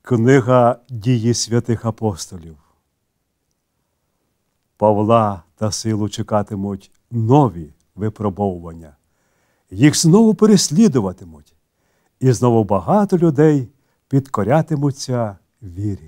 Книга «Дії святих апостолів». Павла та Силу чекатимуть нові випробовування. Їх знову переслідуватимуть. І знову багато людей підкорятимуться вірі.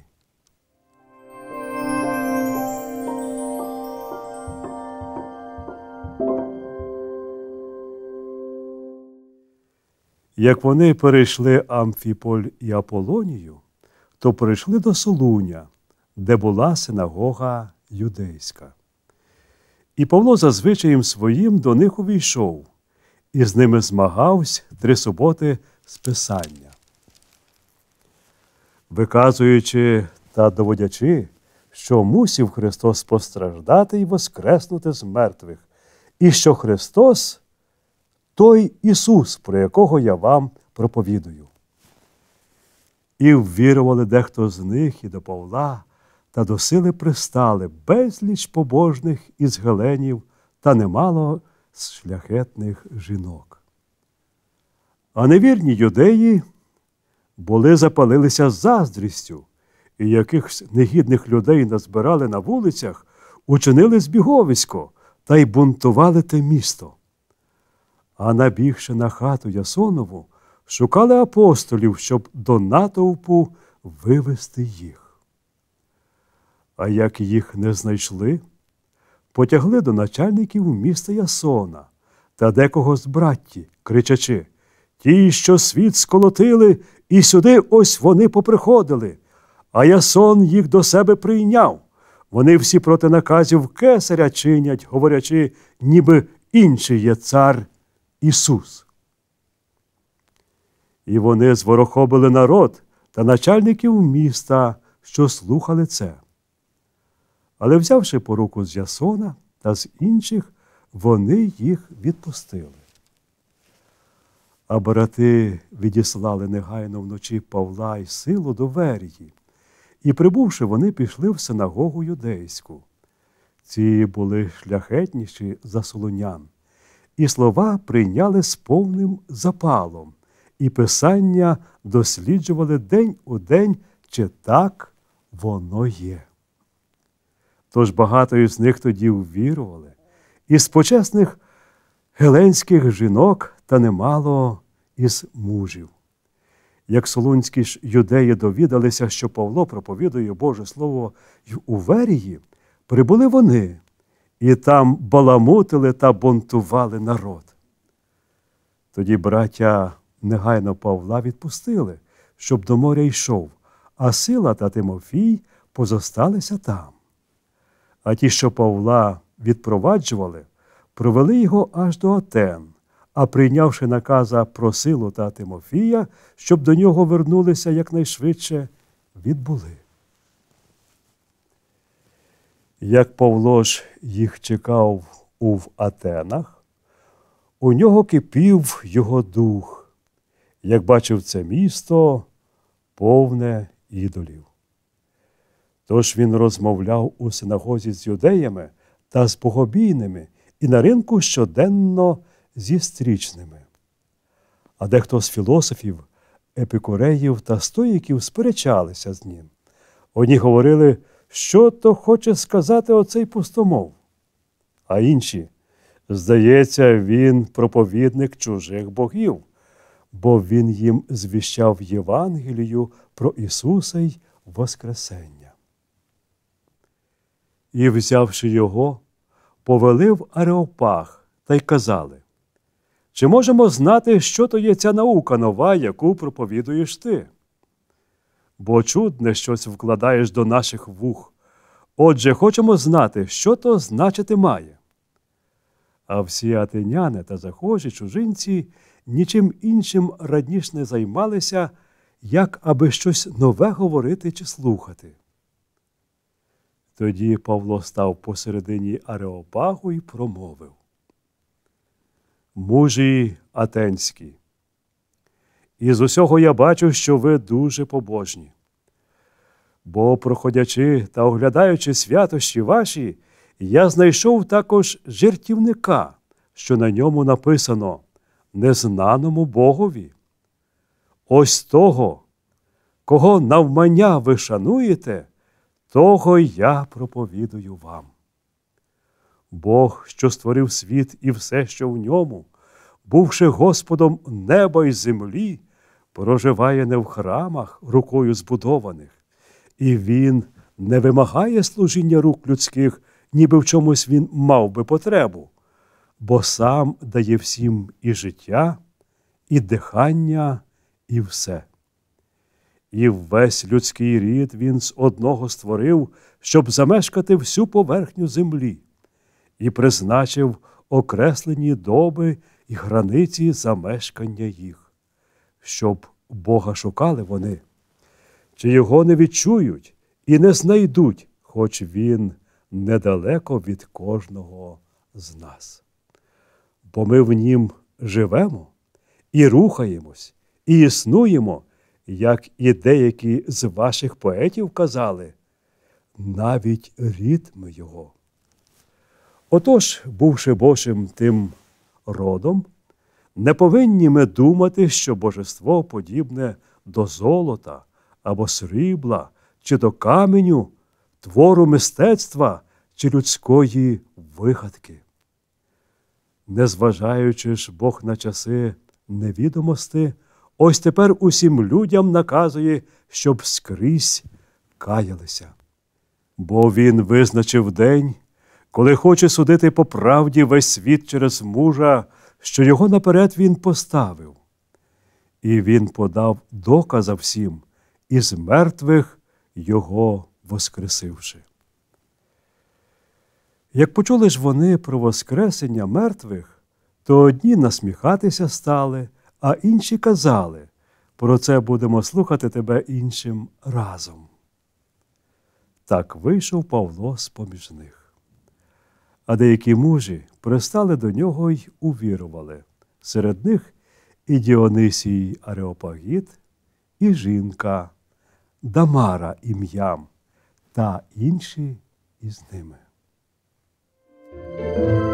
Як вони перейшли Амфіполь і Аполонію, то прийшли до Солуня, де була синагога юдейська. І Павло за звичаєм своїм до них увійшов, і з ними змагався 3 суботи з Писання. Виказуючи та доводячи, що мусив Христос постраждати і воскреснути з мертвих, і що Христос – той Ісус, про якого я вам проповідую. І ввірували дехто з них і до Павла, та до Сили пристали безліч побожних із геленів та немало шляхетних жінок. А невірні юдеї запалилися заздрістю, і якихось негідних людей назбирали на вулицях, учинили збіговисько та й бунтували те місто. А набігши на хату Ясонову, шукали апостолів, щоб до натовпу вивести їх. А як їх не знайшли, потягли до начальників міста Ясона та декого з братті, кричачи: «Ті, що світ сколотили, і сюди ось вони поприходили, а Ясон їх до себе прийняв. Вони всі проти наказів кесаря чинять, говорячи, ніби інший є цар Ісус». І вони зворохобили народ та начальників міста, що слухали це. Але взявши поруку з Ясона та з інших, вони їх відпустили. А брати відіслали негайно вночі Павла й Силу до Верії, і, прибувши, вони пішли в синагогу юдейську. Ці були шляхетніші за солунян, і слова прийняли з повним запалом, і Писання досліджували день у день, чи так воно є. Тож багато із них тоді ввірували, із почесних геленських жінок та немало із мужів. Як солунські ж юдеї довідалися, що Павло проповідує Боже Слово й у Верії, прибули вони, і там баламутили та бунтували народ. Тоді браття негайно Павла відпустили, щоб до моря йшов, а Сила та Тимофій позосталися там. А ті, що Павла відпроваджували, провели його аж до Атен, а прийнявши наказа про Силу та Тимофія, щоб до нього вернулися якнайшвидше, відбули. Як Павло ж їх чекав у Атенах, у нього кипів його дух, як бачив це місто, повне ідолів. Тож він розмовляв у синагозі з юдеями та з богобійними і на ринку щоденно зі стрічними. А дехто з філософів, епікуреїв та стоїків сперечалися з ним. Одні говорили, що то хоче сказати оцей пустомов, а інші: здається, він проповідник чужих богів, бо він їм звіщав Євангелію про Ісуса й Воскресення. І, взявши його, повели в Ареопаг та й казали: чи можемо знати, що то є ця наука нова, яку проповідуєш ти? Бо чудне щось вкладаєш до наших вух. Отже, хочемо знати, що то значити має. А всі атеняни та захожі чужинці нічим іншим радніш не займалися, як аби щось нове говорити чи слухати. Тоді Павло став посередині Ареопагу і промовив: мужі атенські, із усього я бачу, що ви дуже побожні. Бо, проходячи та оглядаючи святощі ваші, я знайшов також жертівника, що на ньому написано «Незнаному Богові». Ось того, кого навмання ви шануєте, того я проповідую вам. Бог, що створив світ і все, що в ньому, бувши Господом неба й землі, проживає не в храмах, рукою збудованих, і Він не вимагає служіння рук людських, ніби в чомусь Він мав би потребу, бо сам дає всім і життя, і дихання, і все. І весь людський рід Він з одного створив, щоб замешкати всю поверхню землі, і призначив окреслені доби і границі замешкання їх, щоб Бога шукали вони, чи Його не відчують і не знайдуть, хоч Він недалеко від кожного з нас. Бо ми в Нім живемо і рухаємось, і існуємо, як і деякі з ваших поетів казали, навіть ритми Його. Отож, бувши Божим тим родом, не повинні ми думати, що божество подібне до золота або срібла, чи до каменю, твору мистецтва чи людської вигадки. Незважаючи ж Бог на часи невідомости, ось тепер усім людям наказує, щоб скрізь каялися. Бо Він визначив день, коли хоче судити по правді весь світ через мужа, що його наперед Він поставив. І Він подав доказа всім, із мертвих його воскресивши. Як почули ж вони про воскресення мертвих, то одні насміхатися стали, а інші казали, про це будемо слухати тебе іншим разом. Так вийшов Павло з-поміж них. А деякі мужі пристали до нього й увірували. Серед них і Діонисій Ареопагіт, і жінка Дамара ім'ям, та інші із ними.